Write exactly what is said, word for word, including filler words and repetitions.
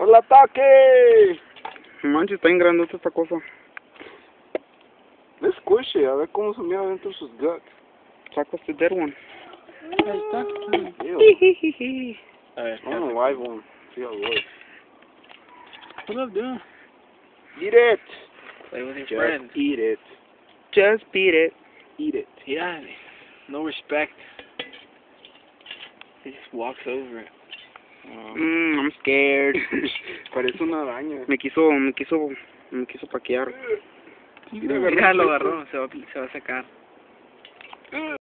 ¡Al ataque! Manches, está bien grandota esta cosa. Let's squish it, a ver cómo se mira dentro de sus guts. Saca este dead one. Ahí está. Ew. A ver, I want a live one. See how it works. what up, dude? Eat it! Play with your Just friends. eat it. Just beat it. Eat it. Yeah, no respect. He just walks over it. Um, Mmm, I'm scared. Parece una araña. Me quiso, me quiso, me quiso paquear. Mira, lo agarró, se va, a- se va a sacar.